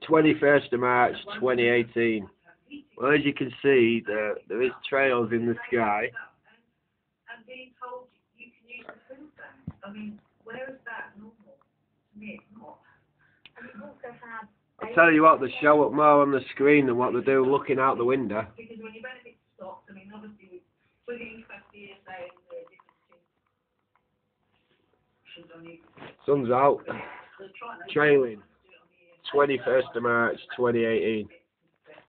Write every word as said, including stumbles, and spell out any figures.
twenty-first of March twenty eighteen. Well, as you can see, there, there is trails in the sky. I'll tell you what, they show up more on the screen than what they do looking out the window. Sun's out. Trailing. twenty-first of March twenty eighteen.